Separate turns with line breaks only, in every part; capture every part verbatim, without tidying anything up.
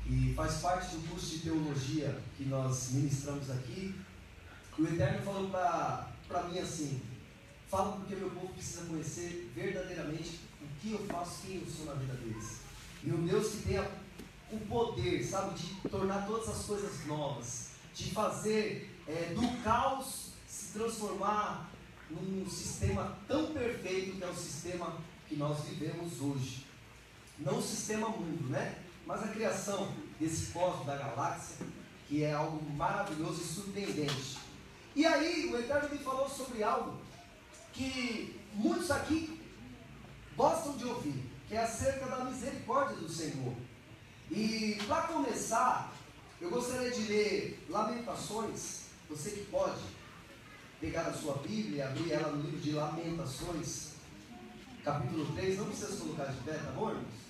E faz parte do curso de teologia que nós ministramos aqui. O Eterno falou para mim assim: fala porque meu povo precisa conhecer verdadeiramente o que eu faço, quem eu sou na vida deles. E um Deus que tenha o poder, sabe, de tornar todas as coisas novas, de fazer é, do caos se transformar num sistema tão perfeito que é o sistema que nós vivemos hoje. Não o sistema mundo, né? Mas a criação desse cosmos da galáxia, que é algo maravilhoso e surpreendente. E aí o Eterno me falou sobre algo que muitos aqui gostam de ouvir, que é acerca da misericórdia do Senhor. E para começar, eu gostaria de ler Lamentações. Você que pode pegar a sua Bíblia e abrir ela no livro de Lamentações, capítulo três, não precisa se colocar de pé, tá bom, irmãos?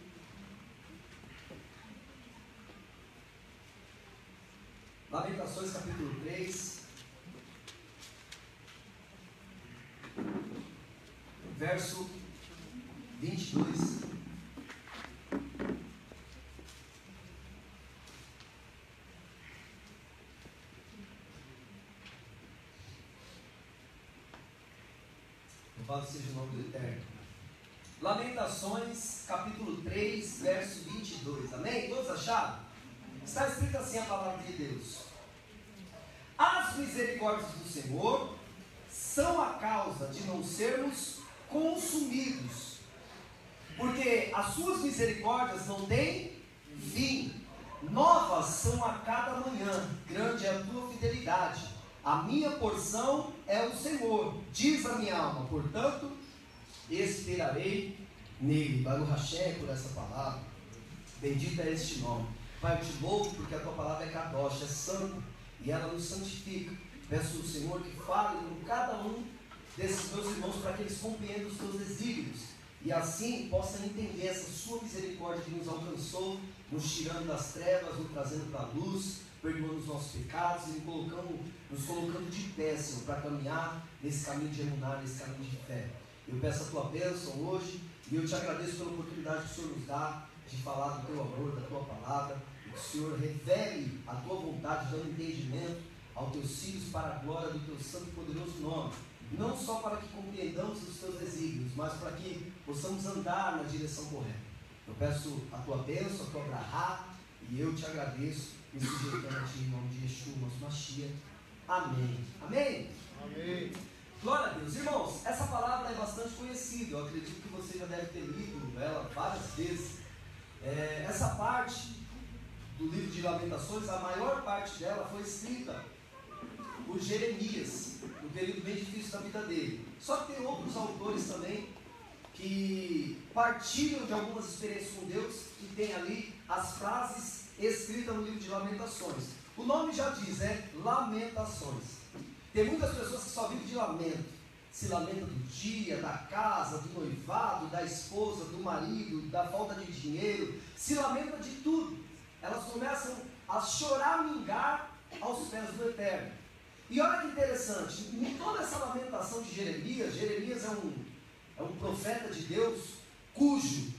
Lamentações, capítulo três, verso vinte e dois. Louvado seja o nome do Eterno. Lamentações, capítulo três, verso vinte e dois. Amém? Todos acharam? Está escrito assim a palavra de Deus: as misericórdias do Senhor são a causa de não sermos consumidos, porque as suas misericórdias não têm fim, novas são a cada manhã, grande é a tua fidelidade. A minha porção é o Senhor, diz a minha alma, portanto esperarei nele. Baruch Hashem por essa palavra, bendito é este nome. Pai, eu te louvo porque a tua palavra é kadosh, é santo, e ela nos santifica. Peço ao Senhor que fale com cada um desses meus irmãos para que eles compreendam os teus desígnios e assim possam entender essa sua misericórdia que nos alcançou, nos tirando das trevas, nos trazendo para a luz, perdoando os nossos pecados e nos colocando, nos colocando de pé, Senhor, para caminhar nesse caminho de emunar, nesse caminho de fé. Eu peço a tua bênção hoje e eu te agradeço pela oportunidade que o Senhor nos dá de falar do teu amor, da tua palavra, e que o Senhor revele a tua vontade, dando entendimento aos teus filhos para a glória do teu santo e poderoso nome, não só para que compreendamos os teus desígnios, mas para que possamos andar na direção correta. Eu peço a tua bênção, a tua brahá, e eu te agradeço, me sujeitando a ti em nome de Yeshua, nosso Mashiach. Amém. Amém?
Amém.
Glória a Deus. Irmãos, essa palavra é bastante conhecida, eu acredito que você já deve ter lido ela várias vezes. É, essa parte do livro de Lamentações, a maior parte dela foi escrita por Jeremias, no período bem difícil da vida dele. Só que tem outros autores também que partilham de algumas experiências com Deus e tem ali as frases escritas no livro de Lamentações. O nome já diz, é Lamentações. Tem muitas pessoas que só vivem de lamento. Se lamenta do dia, da casa, do noivado, da esposa, do marido, da falta de dinheiro, se lamenta de tudo. Elas começam a chorar, mingar aos pés do Eterno. E olha que interessante, em toda essa lamentação de Jeremias, Jeremias é um, é um profeta de Deus, cujo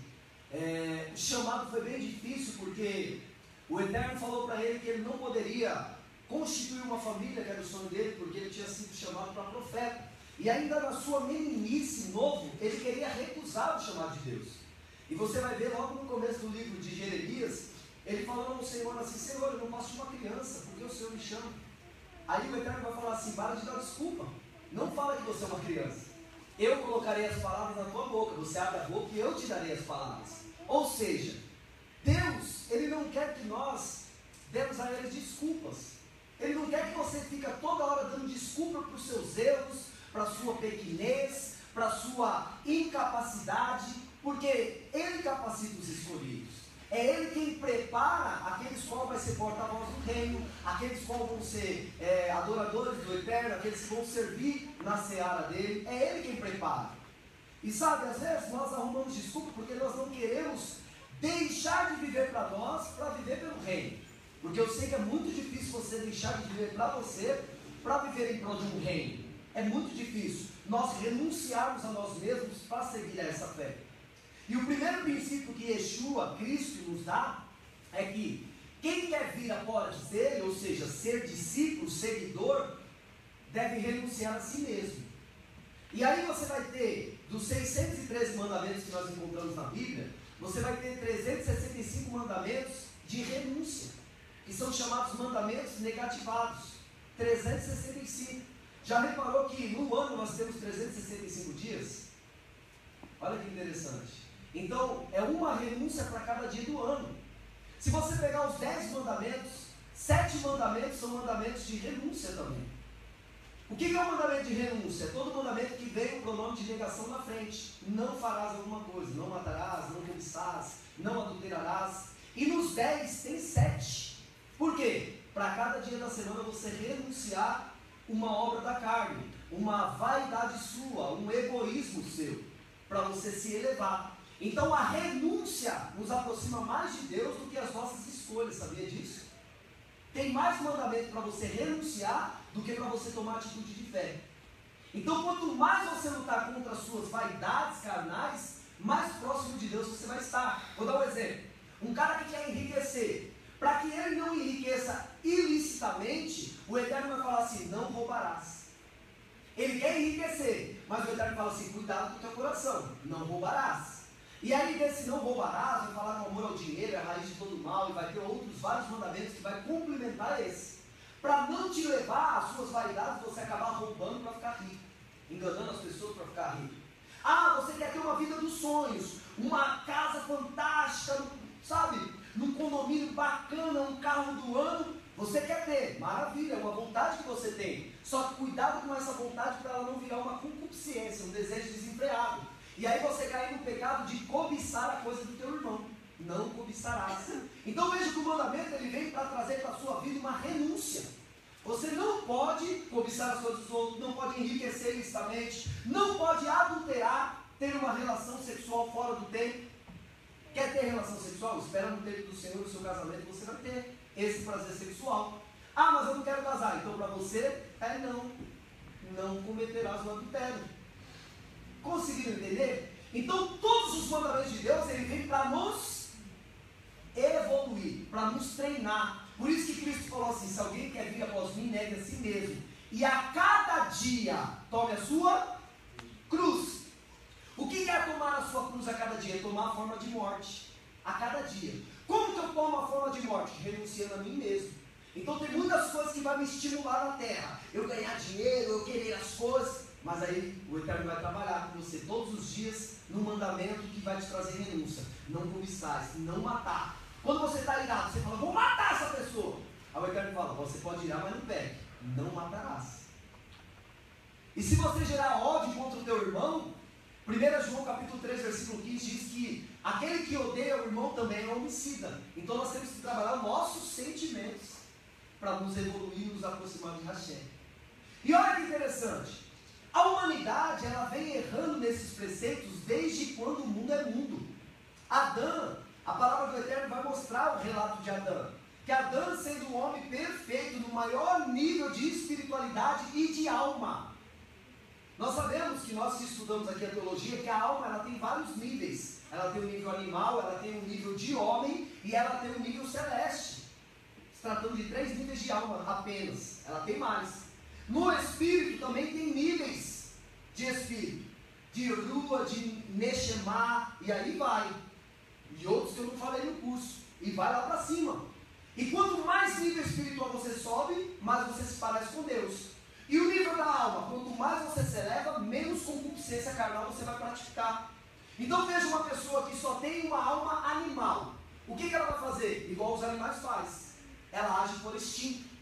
é, chamado foi bem difícil, porque o Eterno falou para ele que ele não poderia constituir uma família, que era o sonho dele, porque ele tinha sido chamado para profeta. E ainda na sua meninice, novo, ele queria recusar o chamado de Deus. E você vai ver logo no começo do livro de Jeremias, ele falando ao Senhor assim: Senhor, eu não posso de uma criança, porque o Senhor me chama. Aí o Eterno vai falar assim: para de dar desculpa, não fala que você é uma criança. Eu colocarei as palavras na tua boca, você abre a boca e eu te darei as palavras. Ou seja, Deus, Ele não quer que nós demos a Ele desculpas. Ele não quer que você fique toda hora dando desculpa para os seus erros, para a sua pequenez, para a sua incapacidade, porque Ele capacita os escolhidos. É Ele quem prepara aqueles qual vai ser porta-voz do reino, aqueles qual vão ser é, adoradores do Eterno, aqueles que vão servir na seara dele. É Ele quem prepara. E sabe, às vezes nós arrumamos desculpa porque nós não queremos deixar de viver para nós, para viver pelo reino. Porque eu sei que é muito difícil você deixar de viver para você, para viver em prol de um reino. É muito difícil nós renunciarmos a nós mesmos para seguir essa fé. E o primeiro princípio que Yeshua, Cristo, nos dá é que quem quer vir após ele, ou seja, ser discípulo, seguidor, deve renunciar a si mesmo. E aí você vai ter, dos seiscentos e treze mandamentos que nós encontramos na Bíblia, você vai ter trezentos e sessenta e cinco mandamentos de renúncia, que são chamados mandamentos negativados. trezentos e sessenta e cinco. Já reparou que no ano nós temos trezentos e sessenta e cinco dias? Olha que interessante. Então, é uma renúncia para cada dia do ano. Se você pegar os dez mandamentos, sete mandamentos são mandamentos de renúncia também. O que é o mandamento de renúncia? É todo mandamento que vem o pronome de negação na frente. Não farás alguma coisa, não matarás, não cobiçarás, não adulterarás. E nos dez tem sete. Por quê? Para cada dia da semana você renunciar uma obra da carne, uma vaidade sua, um egoísmo seu, para você se elevar. Então a renúncia nos aproxima mais de Deus do que as nossas escolhas, sabia disso? Tem mais mandamento para você renunciar do que para você tomar atitude de fé. Então quanto mais você lutar contra as suas vaidades carnais, mais próximo de Deus você vai estar. Vou dar um exemplo. Um cara que quer enriquecer, para que ele não enriqueça ilicitamente, o Eterno vai falar assim, não roubarás. Ele quer enriquecer, mas o Eterno fala assim, cuidado com o teu coração, não roubarás. E aí desse não roubarás, vai falar que o amor ao dinheiro é a raiz de todo mal, e vai ter outros vários mandamentos que vai complementar esse, para não te levar às suas vaidades, você acabar roubando para ficar rico, enganando as pessoas para ficar rico. Ah, você quer ter uma vida dos sonhos, uma casa fantástica, sabe, num condomínio bacana, um carro do ano, você quer ter, maravilha, é uma vontade que você tem, só que cuidado com essa vontade para ela não virar uma concupiscência, um desejo desenfreado. E aí você cai no pecado de cobiçar a coisa do teu irmão. Não cobiçarás. Então veja que o mandamento ele vem para trazer para a sua vida uma renúncia. Você não pode cobiçar as coisas dos outros, não pode enriquecer ilicitamente, não pode adulterar, ter uma relação sexual fora do tempo. Quer ter relação sexual? Espera no tempo do Senhor, no seu casamento, você vai ter esse prazer sexual. Ah, mas eu não quero casar. Então para você, é não. Não cometerás o adultério. Conseguiram entender? Então todos os mandamentos de Deus, ele vem para nos evoluir, para nos treinar. Por isso que Cristo falou assim, se alguém quer vir após mim, negue a si mesmo. E a cada dia, tome a sua cruz. O que é tomar a sua cruz a cada dia? Tomar a forma de morte, a cada dia. Como que eu tomo a forma de morte? Renunciando a mim mesmo. Então tem muitas coisas que vão me estimular na terra. Eu ganhar dinheiro, eu querer as coisas. Mas aí o Eterno vai trabalhar com você todos os dias no mandamento que vai te trazer renúncia. Não cobiçar, não matar. Quando você está irado, você fala, vou matar essa pessoa. Aí o Eterno fala, você pode irar, mas não pegue. Não matarás. E se você gerar ódio contra o teu irmão, primeiro João capítulo três, versículo quinze diz que aquele que odeia o irmão também é homicida. Então nós temos que trabalhar nossos sentimentos para nos evoluir e nos aproximar de Hashem. E olha que interessante. A humanidade, ela vem errando nesses preceitos desde quando o mundo é mundo. Adão, a palavra do Eterno vai mostrar o relato de Adão. Que Adão, sendo um homem perfeito, no maior nível de espiritualidade e de alma. Nós sabemos que nós que estudamos aqui a teologia, que a alma ela tem vários níveis. Ela tem um nível animal, ela tem um nível de homem e ela tem um nível celeste. Se tratando de três níveis de alma apenas, ela tem mais. No espírito também tem níveis de espírito, de Rua, de Neshemá, e aí vai. E outros que eu não falei no curso, e vai lá para cima. E quanto mais nível espiritual você sobe, mais você se parece com Deus. E o nível da alma, quanto mais você se eleva, menos concupiscência carnal você vai praticar. Então veja uma pessoa que só tem uma alma animal. O que, que ela vai fazer? Igual os animais fazem. Ela age por instinto.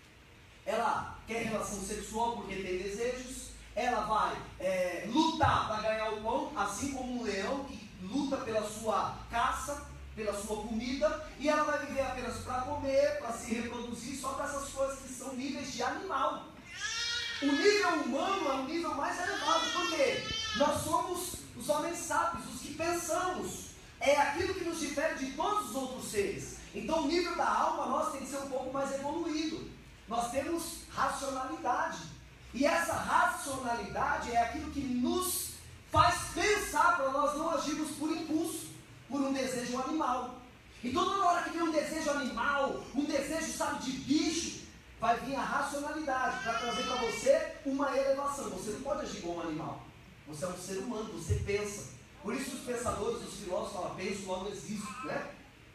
Ela quer relação sexual porque tem desejos, ela vai é, lutar para ganhar o pão, assim como um leão que luta pela sua caça, pela sua comida, e ela vai viver apenas para comer, para se reproduzir, só para essas coisas que são níveis de animal. O nível humano é o nível mais elevado, porque nós somos os homens sábios, os que pensamos, é aquilo que nos difere de todos os outros seres. Então o nível da alma nós tem que ser um pouco mais evoluído. Nós temos racionalidade. E essa racionalidade é aquilo que nos faz pensar para nós não agirmos por impulso, por um desejo animal. Então toda hora que vem um desejo animal, um desejo, sabe, de bicho, vai vir a racionalidade para trazer para você uma elevação. Você não pode agir como um animal. Você é um ser humano, você pensa. Por isso os pensadores, os filósofos falam, penso, logo existo, né?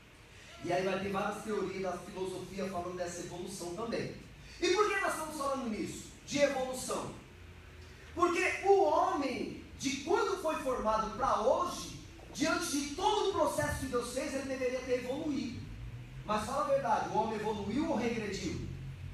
E aí vai ter várias teorias da filosofia falando dessa evolução também. E por que nós estamos falando nisso? De evolução. Porque o homem, de quando foi formado para hoje, diante de todo o processo que Deus fez, ele deveria ter evoluído. Mas fala a verdade, o homem evoluiu ou regrediu?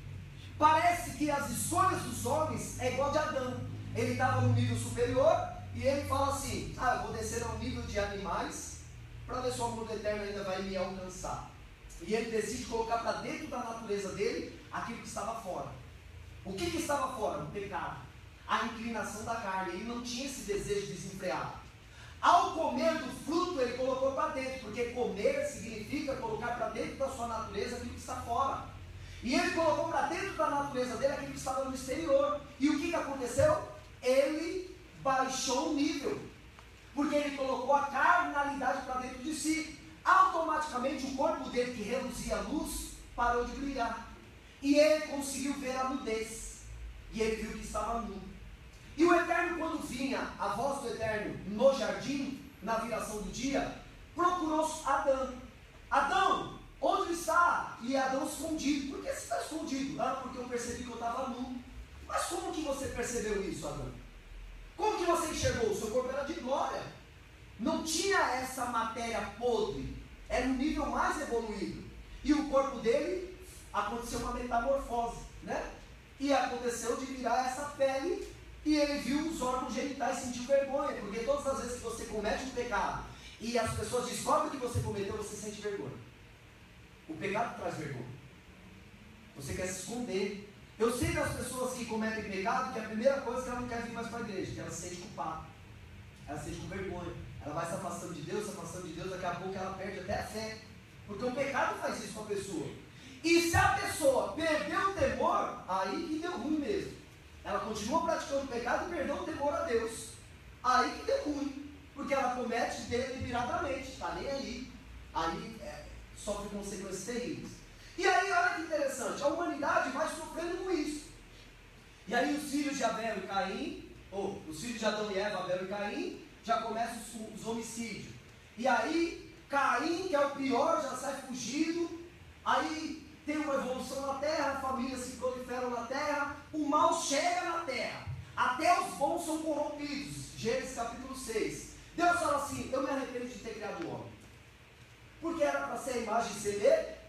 Parece que as escolhas dos homens é igual de Adão. Ele estava no nível superior e ele fala assim, ah, eu vou descer ao nível de animais para ver se o amor do eterno ainda vai me alcançar. E ele decide colocar para dentro da natureza dele aquilo que estava fora. O que, que estava fora? O pecado. A inclinação da carne. Ele não tinha esse desejo desenfreado. Ao comer do fruto, ele colocou para dentro, porque comer significa colocar para dentro da sua natureza aquilo que está fora. E ele colocou para dentro da natureza dele aquilo que estava no exterior. E o que, que aconteceu? Ele baixou o nível, porque ele colocou a carnalidade para dentro de si. Automaticamente o corpo dele, que reluzia a luz, parou de brilhar. E ele conseguiu ver a nudez. E ele viu que estava nu. E o Eterno, quando vinha a voz do Eterno no jardim, na viração do dia, procurou Adão. Adão, onde está? E Adão escondido. Por que você está escondido? Ah, porque eu percebi que eu estava nu. Mas como que você percebeu isso, Adão? Como que você enxergou? O seu corpo era de glória. Não tinha essa matéria podre. Era um nível mais evoluído. E o corpo dele, aconteceu uma metamorfose, né? E aconteceu de virar essa pele. E ele viu os órgãos genitais e sentiu vergonha. Porque todas as vezes que você comete um pecado e as pessoas descobrem que você cometeu, você sente vergonha. O pecado traz vergonha. Você quer se esconder. Eu sei das pessoas que cometem pecado, que a primeira coisa é que ela não quer vir mais para a igreja, que ela se sente culpada. Ela se sente com vergonha. Ela vai se afastando de Deus, se afastando de Deus, daqui a pouco ela perde até a fé. Porque o pecado faz isso com a pessoa. E se a pessoa perdeu o temor, aí que deu ruim mesmo. Ela continua praticando o pecado e perdeu o temor a Deus. Aí que deu ruim. Porque ela comete deliberadamente, está nem aí. Aí é, sofre consequências terríveis. E aí, olha que interessante, a humanidade vai sofrendo com isso. E aí os filhos de Abel e Caim, ou os filhos de Adão e Eva, Abel e Caim, já começam os, os homicídios. E aí, Caim, que é o pior, já sai fugido. Aí tem uma evolução na terra, famílias se proliferam na terra, o mal chega na terra. Até os bons são corrompidos. Gênesis capítulo seis. Deus fala assim, eu me arrependo de ter criado o homem. Porque era para ser a imagem e semelhança.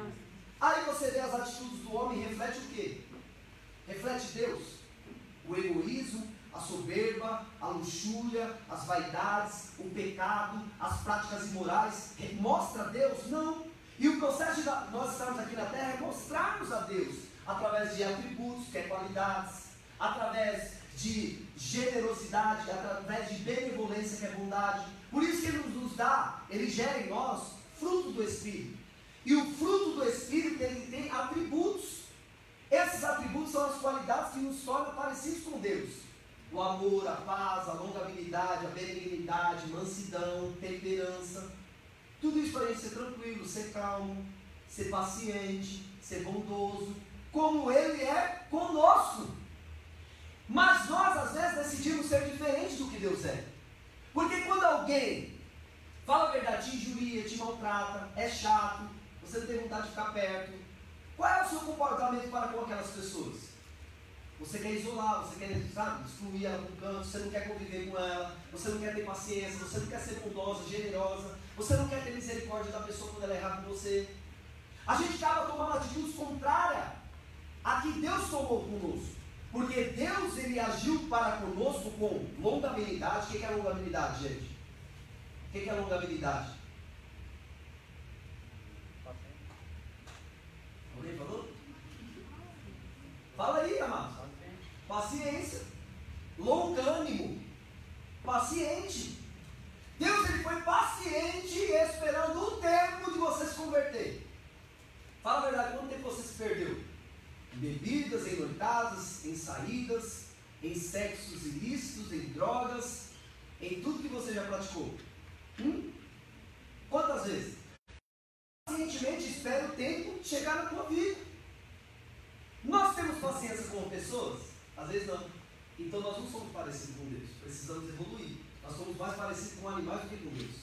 Aí você vê as atitudes do homem, reflete o quê? Reflete Deus. O egoísmo, a soberba, a luxúria, as vaidades, o pecado, as práticas imorais. Mostra Deus? Não. E o processo de nós estarmos aqui na terra é mostrarmos a Deus através de atributos, que é qualidades, através de generosidade, através de benevolência, que é bondade. Por isso que Ele nos dá, Ele gera em nós fruto do Espírito. E o fruto do Espírito, ele tem atributos. Esses atributos são as qualidades que nos tornam parecidos com Deus. O amor, a paz, a longanimidade, a benignidade, mansidão, temperança. Tudo isso para a gente ser tranquilo, ser calmo, ser paciente, ser bondoso, como Ele é conosco. Mas nós, às vezes, decidimos ser diferentes do que Deus é. Porque quando alguém fala a verdade, te injuria, te maltrata, é chato, você não tem vontade de ficar perto, qual é o seu comportamento para com aquelas pessoas? Você quer isolar, você quer, sabe, excluir ela do canto, você não quer conviver com ela, você não quer ter paciência, você não quer ser bondosa, generosa, você não quer ter misericórdia da pessoa quando ela errar com você. A gente acaba tomando atitudes contrárias a que Deus tomou conosco. Porque Deus, Ele agiu para conosco com longanimidade. O que é longanimidade, gente? O que é longanimidade? Alguém falou? Fala aí, amado. Paciência. Longânimo. Paciente. Deus, Ele foi paciente esperando o tempo de você se converter. Fala a verdade, quanto tempo você se perdeu? Em bebidas, em noitadas, em saídas, em sexos ilícitos, em drogas, em tudo que você já praticou. Hum? Quantas vezes? pacientemente espera o tempo chegar na tua vida. Nós temos paciência com pessoas? Às vezes não. Então nós não somos parecidos com Deus. Precisamos evoluir. Nós somos mais parecidos com animais do que com Deus.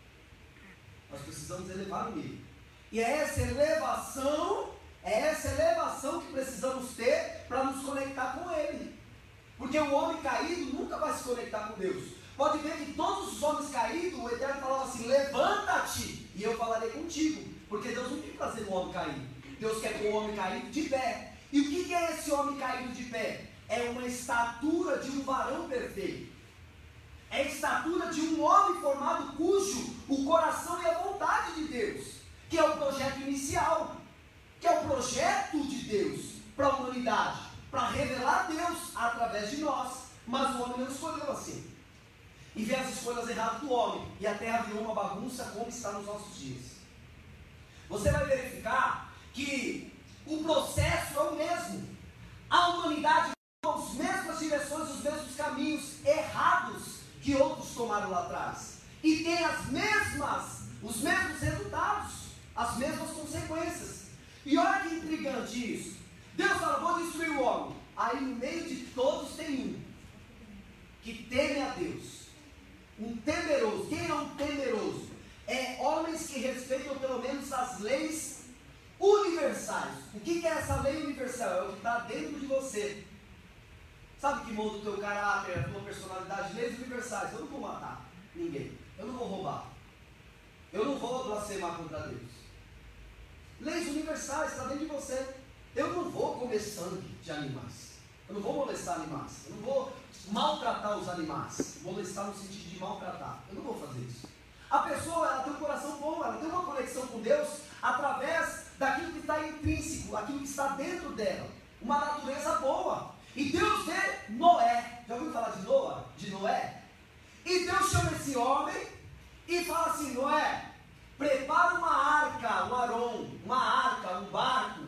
Nós precisamos elevar o nível. E é essa elevação, é essa elevação que precisamos ter para nos conectar com Ele. Porque o homem caído nunca vai se conectar com Deus. Pode ver que todos os homens caídos, o Eterno falava assim, levanta-te e eu falarei contigo. Porque Deus não tem prazer no homem caído. Deus quer o homem caído de pé. E o que é esse homem caído de pé? É uma estatura de um varão perfeito. É a estatura de um homem formado cujo o coração e a vontade de Deus, que é o projeto inicial, que é o projeto de Deus para a humanidade, para revelar Deus através de nós. Mas o homem não escolheu assim. E vê as escolhas erradas do homem, e a terra virou uma bagunça como está nos nossos dias. Você vai verificar que o processo é o mesmo. A humanidade tomou as mesmas direções, os mesmos caminhos errados que outros tomaram lá atrás. E tem as mesmas, os mesmos resultados, as mesmas consequências. E olha que intrigante isso. Deus falou, vou destruir o homem. Aí no meio de todos tem um que teme a Deus. Um temeroso. Quem é um temeroso? É homens que respeitam pelo menos as leis universais. O que é essa lei universal? É o que está dentro de você. Sabe que molda o teu caráter, a tua personalidade? Leis universais. Eu não vou matar ninguém. Eu não vou roubar. Eu não vou blasfemar contra Deus. Leis universais, está dentro de você. Eu não vou comer sangue de animais. Eu não vou molestar animais. Eu não vou maltratar os animais. Molestar no sentido de maltratar. Eu não vou fazer isso. A pessoa, ela tem um coração bom, ela tem uma conexão com Deus através daquilo que está intrínseco, aquilo que está dentro dela. Uma natureza boa. E Deus vê Noé. Já ouviu falar de Noé? De Noé? E Deus chama esse homem e fala assim, Noé, prepara uma arca, um aron, uma arca, um barco,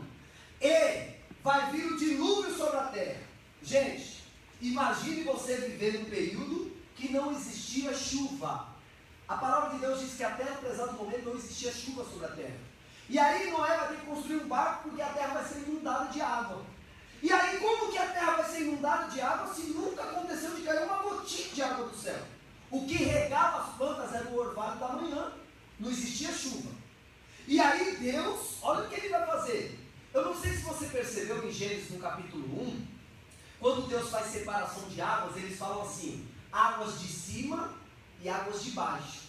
e vai vir o dilúvio sobre a terra. Gente, imagine você viver num período que não existia chuva. A palavra de Deus diz que até no exato momento não existia chuva sobre a terra. E aí Noé vai ter que construir um barco porque a terra vai ser inundada de água. E aí como que a terra vai ser inundada de água se nunca aconteceu de cair uma gotinha de água do céu? O que regava as plantas era o orvalho da manhã. Não existia chuva. E aí Deus, olha o que ele vai fazer. Eu não sei se você percebeu em Gênesis no capítulo um, quando Deus faz separação de águas, eles falam assim, águas de cima e águas de baixo.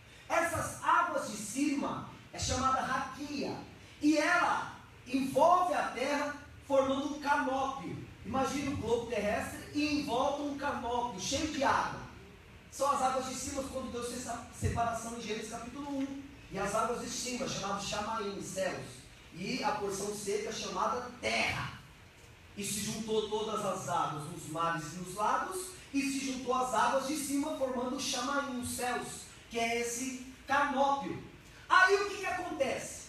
Essas águas de cima é chamada raquia, e ela envolve a terra formando um canópio. Imagina um globo terrestre e em volta um canópio cheio de água. São as águas de cima quando Deus fez a separação em Gênesis capítulo um. E as águas de cima, chamadas Chamaim, céus. E a porção seca chamada terra. E se juntou todas as águas nos mares e nos lagos, e se juntou as águas de cima formando o Chamaim, os céus, que é esse canópio. Aí o que, que acontece?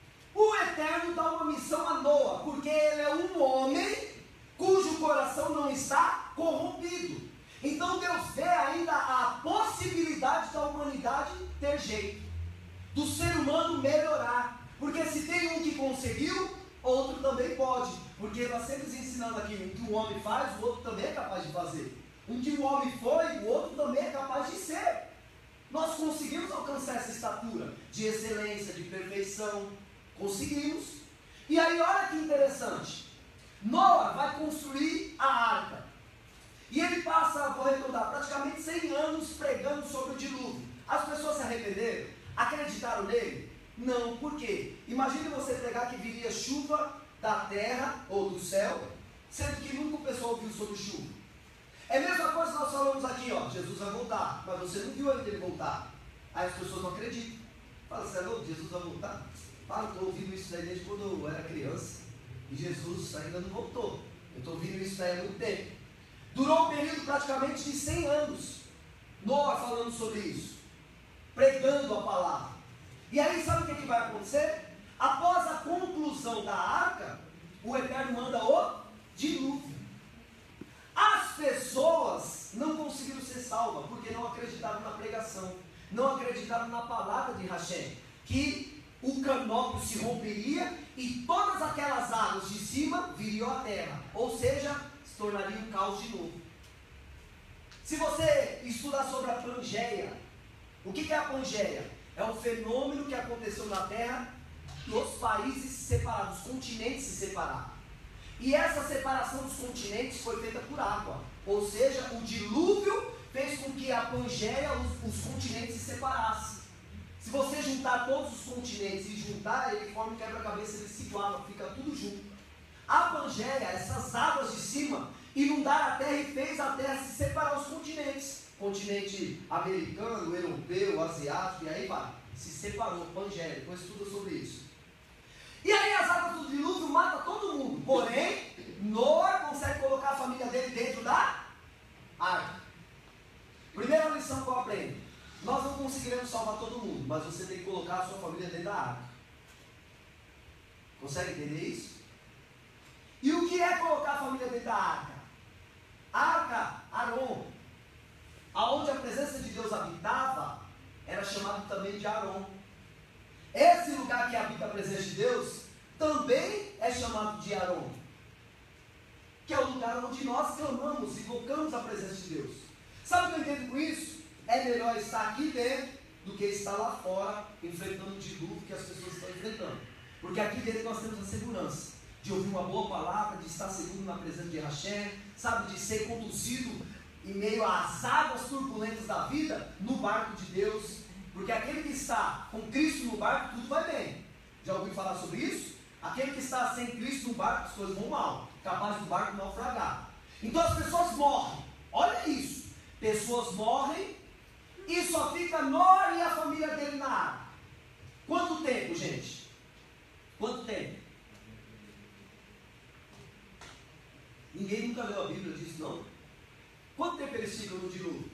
O Eterno dá uma missão a Noa, porque ele é um homem cujo coração não está corrompido. Então Deus vê ainda a possibilidade da humanidade ter jeito, do ser humano melhorar. Porque se tem um que conseguiu, outro também pode. Porque nós sempre ensinando aqui, um que o homem faz, o outro também é capaz de fazer. Um que o homem foi, o outro também é capaz de ser. Nós conseguimos alcançar essa estatura de excelência, de perfeição. Conseguimos. E aí olha que interessante. Noa vai construir a arca. E ele passa, vou recordar, praticamente cem anos pregando sobre o dilúvio. As pessoas se arrependeram? Acreditaram nele? Não, por quê? Imagine você pregar que viria chuva da terra ou do céu, sendo que nunca o pessoal ouviu sobre chuva. É a mesma coisa que nós falamos aqui, ó, Jesus vai voltar, mas você não viu ainda ele voltar. Aí as pessoas não acreditam. Fala, você é louco? Jesus vai voltar? Fala, estou ouvindo isso daí desde quando eu era criança, e Jesus ainda não voltou. Eu estou ouvindo isso daí há muito tempo. Durou um período praticamente de cem anos, Noa falando sobre isso, pregando a palavra. E aí sabe o que, que vai acontecer? Após a conclusão da arca, o Eterno manda o dilúvio. As pessoas não conseguiram ser salvas, porque não acreditaram na pregação, não acreditaram na palavra de Hashem, que o o canópio se romperia e todas aquelas águas de cima viriam à terra, ou seja, se tornaria um caos de novo. Se você estudar sobre a Pangeia, o que é a Pangeia? É um fenômeno que aconteceu na Terra, os países se separaram, os continentes se separaram. E essa separação dos continentes foi feita por água, ou seja, o dilúvio fez com que a Pangeia, os, os continentes se separassem. Se você juntar todos os continentes e juntar, ele forma um quebra-cabeça, ele se iguala, fica tudo junto. A Pangeia, essas águas de cima, inundaram a terra e fez a terra se separar os continentes. Continente americano, europeu, asiático, e aí vai. Se separou, Pangeia, depois estuda sobre isso. E aí as águas do dilúvio matam todo mundo. Porém, Noé consegue colocar a família dele dentro da arca. Primeira lição que eu aprendo: nós não conseguiremos salvar todo mundo, mas você tem que colocar a sua família dentro da arca. Consegue entender isso? E o que é colocar a família dentro da arca? Arca, Aron, aonde a presença de Deus habitava, era chamado também de Aron. Esse lugar que habita a presença de Deus também é chamado de Aron, que é o lugar onde nós clamamos, invocamos a presença de Deus. Sabe o que eu entendo com isso? É melhor estar aqui dentro do que estar lá fora, enfrentando o dilúvio que as pessoas estão enfrentando. Porque aqui dentro nós temos a segurança de ouvir uma boa palavra, de estar seguro na presença de Hashem, sabe, de ser conduzido em meio às águas turbulentas da vida, no barco de Deus. Porque aquele que está com Cristo no barco, tudo vai bem. Já ouviu falar sobre isso? Aquele que está sem Cristo no barco, as coisas vão mal, capaz do barco naufragar. Então as pessoas morrem, olha isso, pessoas morrem e só fica Noé e a família dele na água. Quanto tempo, gente? Quanto tempo? Ninguém nunca leu a Bíblia disso, não? Quanto tempo eles ficam no dilúvio?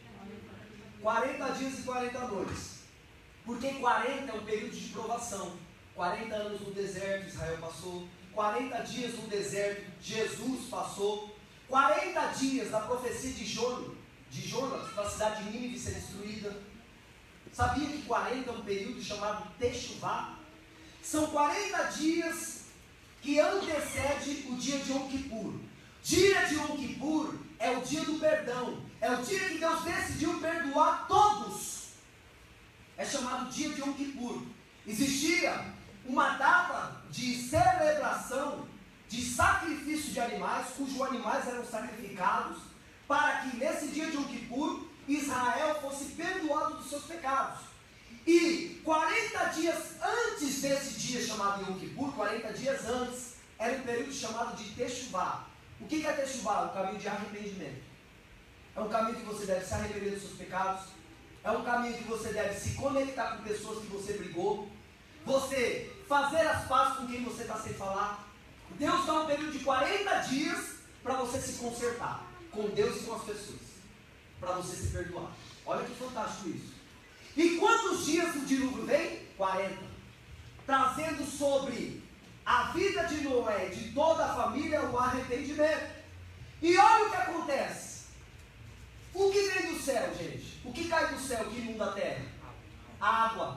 quarenta dias e quarenta noites. Porque quarenta é um período de provação. quarenta anos no deserto, Israel passou. quarenta dias no deserto, Jesus passou. quarenta dias da profecia de Jonas, de Jonas, para a cidade de Nínive ser destruída. Sabia que quarenta é um período chamado Techuvá? São quarenta dias que antecede o dia de Yom Kippur. Dia de Yom Kippur é o dia do perdão. É o dia que Deus decidiu perdoar todos. É chamado dia de Yom Kippur. Existia uma data de celebração de sacrifício de animais, cujos animais eram sacrificados, para que nesse dia de Yom Kippur, Israel fosse perdoado dos seus pecados. E quarenta dias antes desse dia chamado Yom Kippur, quarenta dias antes, era um período chamado de Techuvá. O que é Techuvá? O caminho de arrependimento. É um caminho que você deve se arrepender dos seus pecados. É um caminho que você deve se conectar com pessoas que você brigou. Você fazer as pazes com quem você está sem falar. Deus dá um período de quarenta dias para você se consertar com Deus e com as pessoas, para você se perdoar. Olha que fantástico isso. E quantos dias o dilúvio vem? quarenta. Trazendo sobre a vida de Noé e de toda a família o arrependimento. E olha o que acontece. O que vem do céu, gente? O que cai do céu que inunda a terra? A água.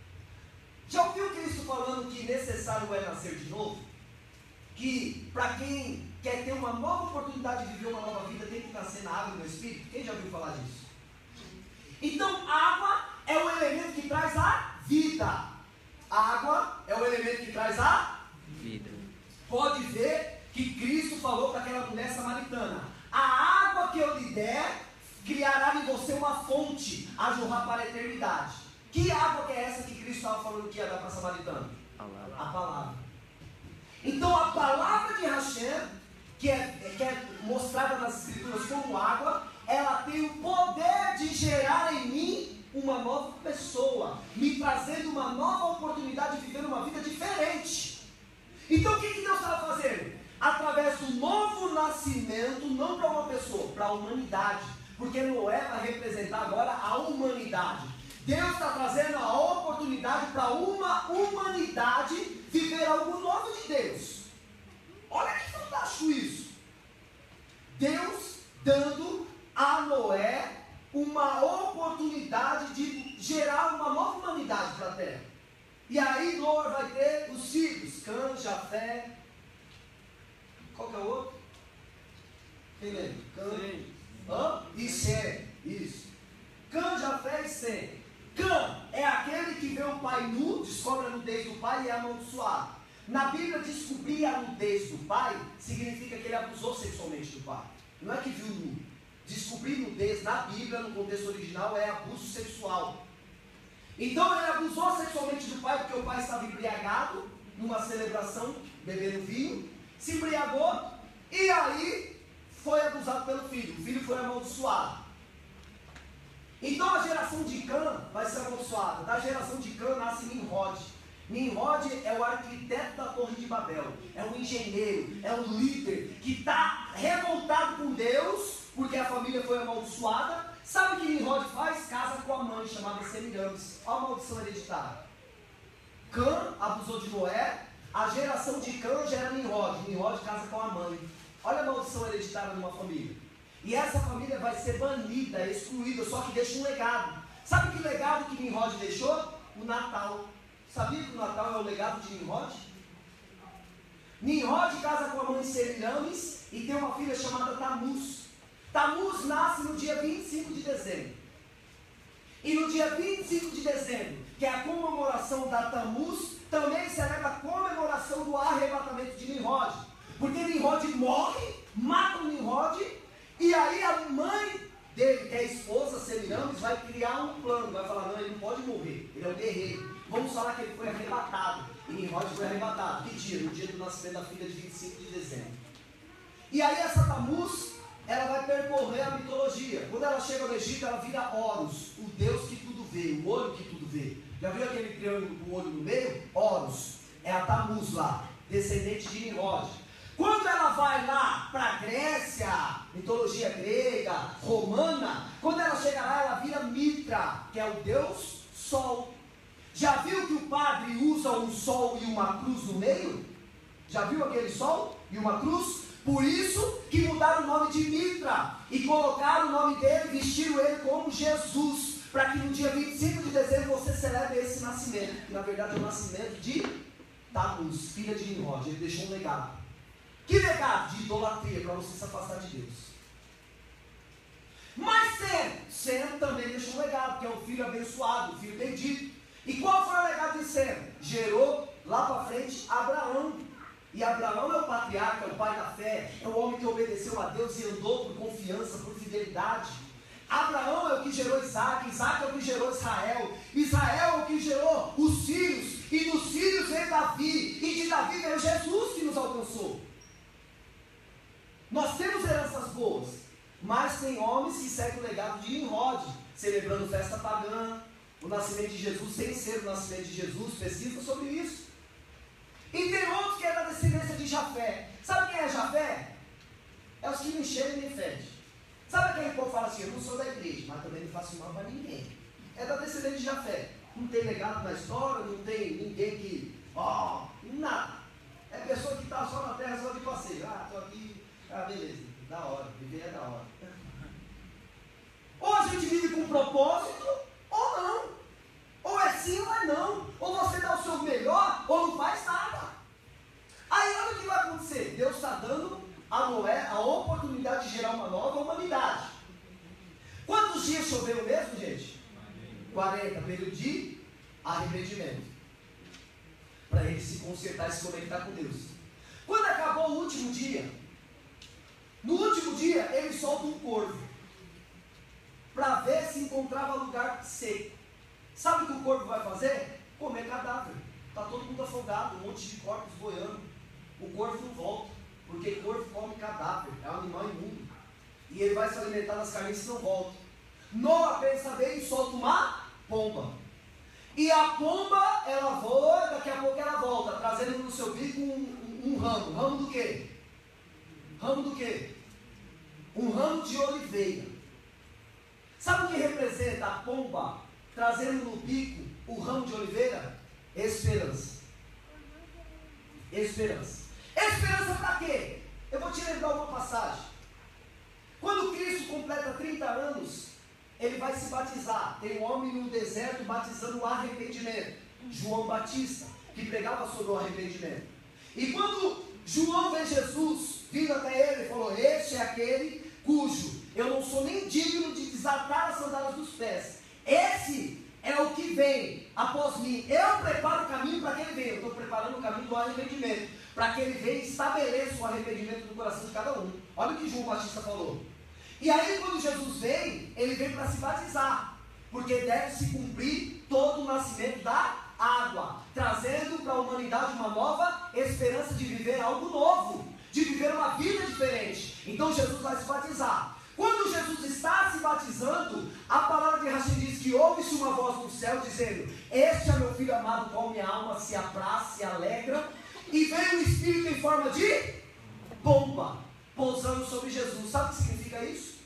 Já ouviu Cristo falando que necessário é nascer de novo? Que para quem quer ter uma nova oportunidade de viver uma nova vida, tem que nascer na água e no Espírito? Quem já ouviu falar disso? Então, água é o elemento que traz a vida. A água é o elemento que traz a vida. Pode ver que Cristo falou para aquela mulher samaritana: a água que eu lhe der criará em você uma fonte a jorrar para a eternidade. Que água que é essa que Cristo estava falando que ia dar para a samaritana? A palavra. Então a palavra de Hashem, que é, que é mostrada nas escrituras como água, ela tem o poder de gerar em mim uma nova pessoa, me trazendo uma nova oportunidade de viver uma vida diferente. Então o que, que Deus estava fazendo? Através do novo nascimento, não para uma pessoa, para a humanidade, porque Noé vai representar agora a humanidade. Deus está trazendo a oportunidade para uma humanidade viver algo novo de Deus. Olha que fantástico isso. Deus dando a Noé uma oportunidade de gerar uma nova humanidade para a terra. E aí Noé vai ter os filhos, Cã, Jafé, qual que é o outro? Quem lembra? Cã, Hã? e Sem, isso. Cã, Jafé e Sem. Cã é aquele que vê o pai nu, descobre a nudez do pai e é amaldiçoado. Na Bíblia, descobrir a nudez do pai significa que ele abusou sexualmente do pai. Não é que viu nu. Descobrir nudez na Bíblia, no contexto original, é abuso sexual. Então ele abusou sexualmente do pai porque o pai estava embriagado numa celebração, bebendo vinho, se embriagou e aí foi abusado pelo filho. O filho foi amaldiçoado. Então a geração de Cã vai ser amaldiçoada. Da geração de Cã nasce Nimrod. Nimrod é o arquiteto da Torre de Babel, é um engenheiro, é um líder que está revoltado com Deus porque a família foi amaldiçoada. Sabe o que Nimrod faz? Casa com a mãe chamada Semiramis. Olha a maldição hereditária. Cã abusou de Noé, a geração de Cã gera Nimrod. Nimrod casa com a mãe. Olha a maldição hereditária de uma família. E essa família vai ser banida, excluída, só que deixa um legado. Sabe que legado que Nimrod deixou? O Natal. Sabia que o Natal é o legado de Nimrod? Nimrod casa com a mãe Semiramis e tem uma filha chamada Tamuz. Tamuz nasce no dia vinte e cinco de dezembro. E no dia vinte e cinco de dezembro, que é a comemoração da Tamuz, também celebra a comemoração do arrebatamento de Nimrod. Porque Nimrod morre, mata o Nimrod, e aí a mãe dele, que é a esposa Semiramis, vai criar um plano, vai falar, não, ele não pode morrer, ele é um guerreiro. Vamos falar que ele foi arrebatado, e Nimrod foi arrebatado. Que dia? No dia do nascimento da filha de vinte e cinco de dezembro. E aí essa Tamuz, ela vai percorrer a mitologia. Quando ela chega no Egito, ela vira Horus, o Deus que tudo vê, o olho que tudo vê. Já viu aquele triângulo com o olho no meio? Horus, é a Tamuz lá, descendente de Nimrod. Quando ela vai lá para a Grécia, mitologia grega, romana, quando ela chega lá, ela vira Mitra, que é o Deus Sol. Já viu que o padre usa um sol e uma cruz no meio? Já viu aquele sol e uma cruz? Por isso que mudaram o nome de Mitra e colocaram o nome dele, vestiram ele como Jesus, para que no dia vinte e cinco de dezembro você celebre esse nascimento, que na verdade é o nascimento de Tamuz, filha de Nimrod. Ele deixou um legado. Que legado? De idolatria, para você se afastar de Deus. Mas Sem, Sem também deixou um legado, que é o filho abençoado, o filho bendito. E qual foi o legado de Sem? Gerou lá para frente Abraão. E Abraão é o patriarca, é o pai da fé, é o homem que obedeceu a Deus e andou por confiança, por fidelidade. Abraão é o que gerou Isaac, Isaac é o que gerou Israel, Israel é o que gerou os filhos, e dos filhos veio Davi, e de Davi veio Jesus que nos alcançou. Nós temos heranças boas, mas tem homens que seguem o legado de Nimrod, celebrando festa pagã, o nascimento de Jesus sem ser o nascimento de Jesus, pesquisa sobre isso. E tem outros que é da descendência de Jafé. Sabe quem é Jafé? É os que não enxergam nem fedem. Sabe aquele povo que fala assim, eu não sou da igreja, mas também não faço mal para ninguém. É da descendência de Jafé. Não tem legado na história, não tem ninguém que, ó, oh, nada. É pessoa que está só na terra, só de passeio. Ah, estou aqui, ah, beleza, da hora, viver é da hora. Ou a gente vive com um propósito, ou não. Ou é sim ou é não. Ou você dá o seu melhor, ou não faz nada. Aí olha o que vai acontecer. Deus está dando a Noé a oportunidade de gerar uma nova humanidade. Quantos dias choveu mesmo, gente? quarenta, período de arrependimento. Para ele se consertar e se conectar com Deus. Quando acabou o último dia, no último dia ele solta um corvo. Para ver se encontrava lugar seco. Sabe o que o corvo vai fazer? Comer cadáver. Está todo mundo afogado, um monte de corpos boiando. O corvo não volta, porque corvo come cadáver, é um animal imundo. E ele vai se alimentar das carniças e não volta. Noé pensa bem e solta uma pomba. E a pomba, ela voa, daqui a pouco ela volta, trazendo no seu bico um, um, um ramo. Ramo do quê? Ramo do quê? Um ramo de oliveira. Sabe o que representa a pomba trazendo no bico o ramo de oliveira? Esperança. Esperança. Esperança para quê? Eu vou te lembrar uma passagem. Quando Cristo completa trinta anos, ele vai se batizar. Tem um homem no deserto batizando o arrependimento. João Batista, que pregava sobre o arrependimento. E quando João vê Jesus vindo até ele, ele falou: este é aquele cujo eu não sou nem digno de desatar as sandálias dos pés. Esse é o que vem após mim. Eu preparo o caminho para que ele venha. Eu estou preparando o caminho do arrependimento, para que ele venha e estabeleça o arrependimento no coração de cada um. Olha o que João Batista falou. E aí quando Jesus vem, ele vem para se batizar, porque deve se cumprir todo o nascimento da água, trazendo para a humanidade uma nova esperança de viver algo novo, de viver uma vida diferente. Então Jesus vai se batizar. Quando Jesus está se batizando, a palavra de Rachel diz que ouve-se uma voz do céu dizendo: este é meu filho amado, qual minha alma se apraz, se alegra. E vem o Espírito em forma de pomba, pousando sobre Jesus. Sabe o que significa isso?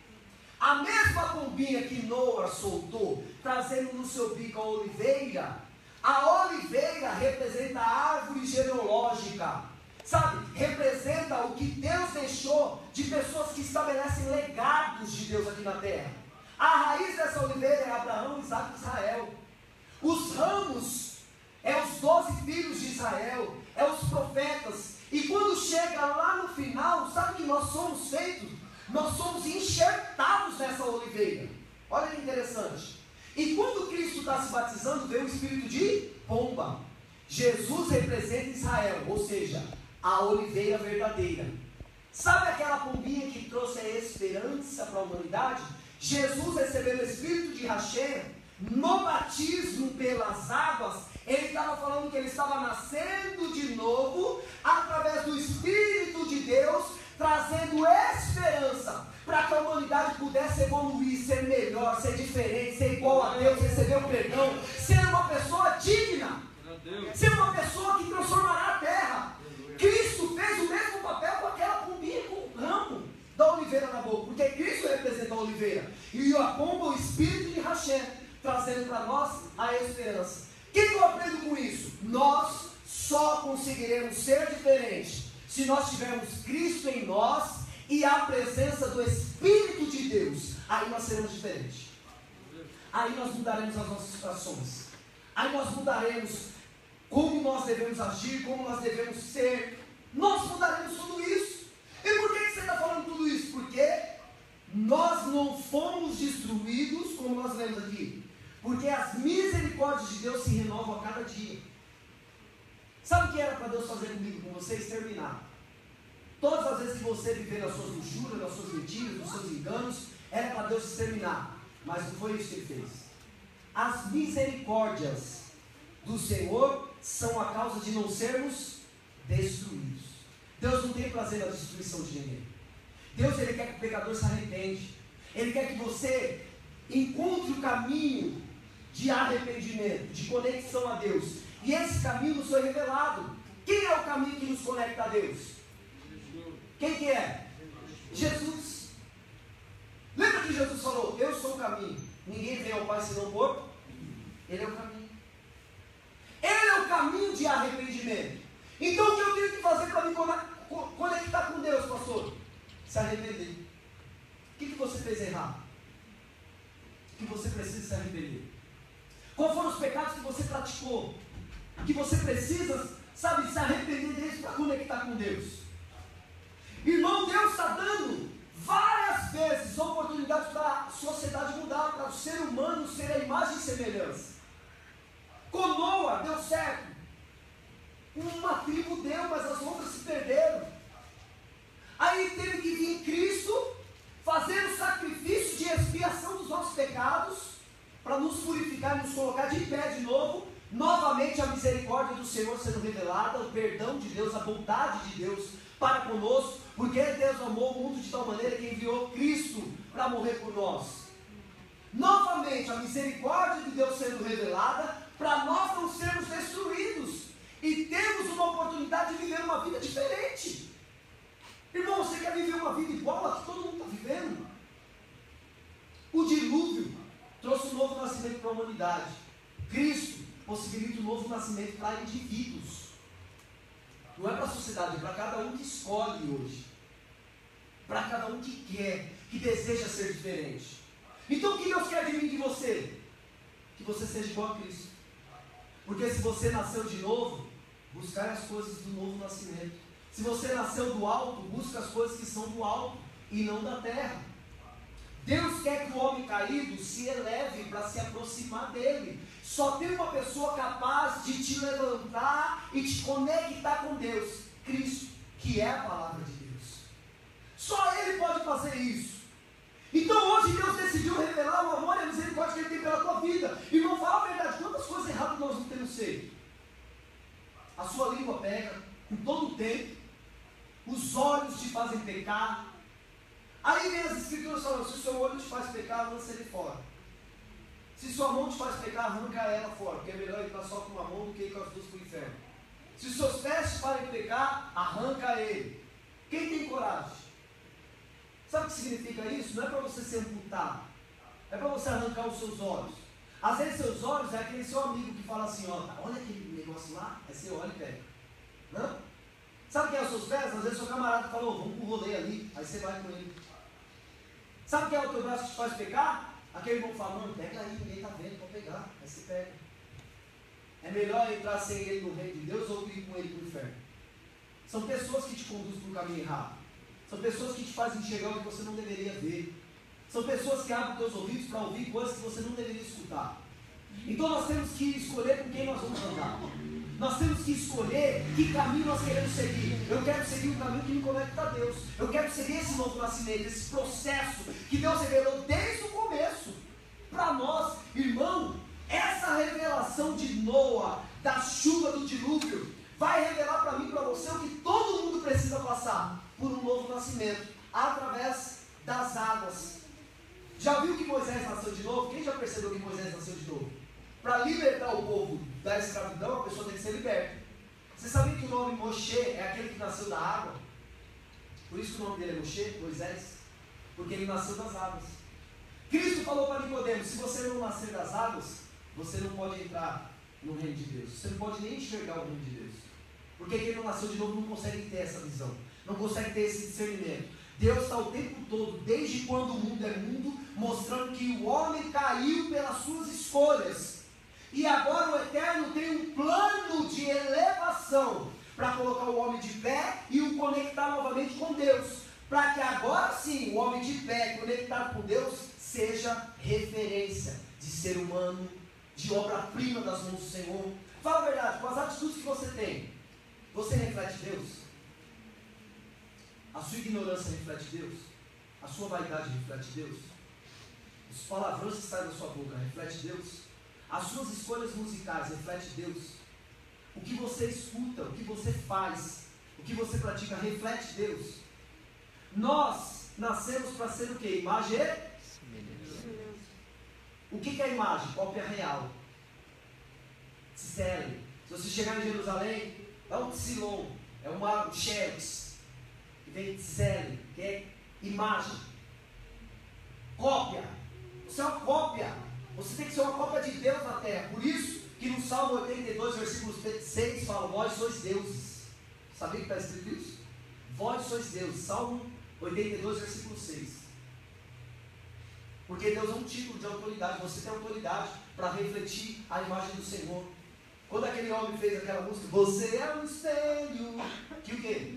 A mesma pombinha que Noé soltou, trazendo no seu bico a oliveira. A oliveira representa a árvore genealógica, sabe? Representa o que Deus deixou de pessoas que estabelecem legados de Deus aqui na terra. A raiz dessa oliveira é Abraão, Isaac e Israel. Os ramos é os doze filhos de Israel, é os profetas. E quando chega lá no final, sabe o que nós somos feitos? Nós somos enxertados nessa oliveira. Olha que interessante. E quando Cristo está se batizando, veio o espírito de pomba. Jesus representa Israel, ou seja, a oliveira verdadeira. Sabe aquela pombinha que trouxe a esperança para a humanidade? Jesus recebeu o espírito de Rachel no batismo pelas águas. Ele estava falando que ele estava nascendo de novo através do Espírito de Deus, trazendo esperança para que a humanidade pudesse evoluir, ser melhor, ser diferente, ser igual a Deus, receber o perdão, ser uma pessoa digna, ser uma pessoa que transformará a terra. Cristo fez o mesmo papel com aquela pombinha com o ramo da oliveira na boca, porque Cristo representa a oliveira, e a pomba o espírito de Rachel, trazendo para nós a esperança. O que, que eu aprendo com isso? Nós só conseguiremos ser diferentes se nós tivermos Cristo em nós e a presença do Espírito de Deus. Aí nós seremos diferentes. Aí nós mudaremos as nossas situações. Aí nós mudaremos como nós devemos agir, como nós devemos ser. Nós mudaremos tudo isso. E por que, que você está falando tudo isso? Porque nós não fomos destruídos, como nós lemos aqui. Porque as misericórdias de Deus se renovam a cada dia. Sabe o que era para Deus fazer comigo, com você? Exterminar. Todas as vezes que você viver nas suas luxúrias, nas suas mentiras, nos seus enganos, era para Deus exterminar. Mas não foi isso que Ele fez. As misericórdias do Senhor são a causa de não sermos destruídos. Deus não tem prazer na destruição de ninguém. Deus, Ele quer que o pecador se arrepende. Ele quer que você encontre o caminho de arrependimento, de conexão a Deus. E esse caminho nos foi revelado. Quem é o caminho que nos conecta a Deus? Quem que é? Jesus. Lembra que Jesus falou: eu sou o caminho, ninguém vem ao Pai senão por Ele é o caminho. Ele é o caminho de arrependimento. Então o que eu tenho que fazer para me conectar com Deus, pastor? Se arrepender. O que, que você fez errado? Que você precisa se arrepender? Quais foram os pecados que você praticou? Que você precisa, sabe, se arrepender deles para conectar com Deus? Irmão, Deus está dando várias vezes oportunidades para a sociedade mudar, para o ser humano ser a imagem e semelhança. Com Noé deu certo. Uma tribo deu, mas as outras se perderam. Aí teve que vir Cristo fazer o sacrifício de expiação dos nossos pecados, para nos purificar e nos colocar de pé de novo, novamente a misericórdia do Senhor sendo revelada, o perdão de Deus, a bondade de Deus para conosco, porque Deus amou o mundo de tal maneira que enviou Cristo para morrer por nós. Novamente a misericórdia de Deus sendo revelada, para nós não sermos destruídos, e temos uma oportunidade de viver uma vida diferente. Irmão, você quer viver uma vida igual a que todo mundo está vivendo? O dilúvio trouxe um novo nascimento para a humanidade. Cristo possibilita um novo nascimento para indivíduos. Não é para a sociedade, é para cada um que escolhe hoje. Para cada um que quer, que deseja ser diferente. Então o que Deus quer de mim e de você? Que você seja igual a Cristo. Porque se você nasceu de novo, buscar as coisas do novo nascimento. Se você nasceu do alto, busca as coisas que são do alto e não da terra. Deus quer que o homem caído se eleve para se aproximar dele. Só tem uma pessoa capaz de te levantar e te conectar com Deus, Cristo, que é a palavra de Deus. Só Ele pode fazer isso. Então hoje Deus decidiu revelar o amor e a misericórdia que Ele tem pela tua vida. E não fala a verdade, quantas coisas erradas nós não temos feito? A sua língua pega com todo o tempo, os olhos te fazem pecar. Aí vem as escrituras falando, se o seu olho te faz pecar, lança ele fora. Se sua mão te faz pecar, arranca ela fora, porque é melhor entrar só com uma mão do que ir com as duas para o inferno. Se os seus pés te fazem pecar, arranca ele. Quem tem coragem? Sabe o que significa isso? Não é para você ser amputado, é para você arrancar os seus olhos. Às vezes seus olhos é aquele seu amigo que fala assim, ó, olha aquele negócio lá, aí você olha e pega. Não? Sabe quem é os seus pés? Às vezes seu camarada falou, vamos pro rolê ali, aí você vai com ele. Sabe quem é o teu braço que te faz pecar? Aquele irmão falando, pega aí, ninguém está vendo, pode pegar, aí você pega. É melhor entrar sem ele no reino de Deus ou ir com ele para o inferno. São pessoas que te conduzem para o caminho errado. São pessoas que te fazem enxergar o que você não deveria ver. São pessoas que abrem os teus ouvidos para ouvir coisas que você não deveria escutar. Então nós temos que escolher com quem nós vamos andar. Nós temos que escolher que caminho nós queremos seguir. Eu quero seguir um caminho que me conecta a Deus. Eu quero seguir esse novo nascimento, esse processo que Deus revelou desde o começo para nós. Irmão, essa revelação de Noa, da chuva do dilúvio, vai revelar para mim e para você o que todo mundo precisa passar por um novo nascimento, através das águas. Já viu que Moisés nasceu de novo? Quem já percebeu que Moisés nasceu de novo? Para libertar o povo da escravidão, a pessoa tem que ser liberta. Você sabia que o nome Moshe é aquele que nasceu da água? Por isso que o nome dele é Moshe, Moisés, porque ele nasceu das águas. Cristo falou para Nicodemo, se você não nascer das águas, você não pode entrar no reino de Deus. Você não pode nem enxergar o reino de Deus. Porque quem não nasceu de novo não consegue ter essa visão, não consegue ter esse discernimento. Deus está o tempo todo, desde quando o mundo é mundo, mostrando que o homem caiu pelas suas escolhas. E agora o Eterno tem um plano de elevação para colocar o homem de pé e o conectar novamente com Deus. Para que agora sim, o homem de pé, conectado com Deus, seja referência de ser humano, de obra-prima das mãos do Senhor. Fala a verdade, com as atitudes que você tem, você reflete Deus? A sua ignorância reflete Deus? A sua vaidade reflete Deus? Os palavrões que saem da sua boca reflete Deus? As suas escolhas musicais refletem Deus? O que você escuta, o que você faz, o que você pratica reflete Deus? Nós nascemos para ser o quê? Imagem e... O que, que é imagem? Cópia real. Tsele. Se você chegar em Jerusalém, dá um Tsilon, é uma, um xerox, que vem Tsele, que é imagem. Cópia. Você é uma cópia. Você tem que ser uma cópia de Deus na terra. Por isso que no Salmo oitenta e dois, versículo seis, fala, vós sois deuses. Sabia que está escrito isso? Vós sois deuses. Salmo oitenta e dois, versículo seis. Porque Deus é um título de autoridade. Você tem autoridade para refletir a imagem do Senhor. Quando aquele homem fez aquela música, você é um espelho. Que o quê?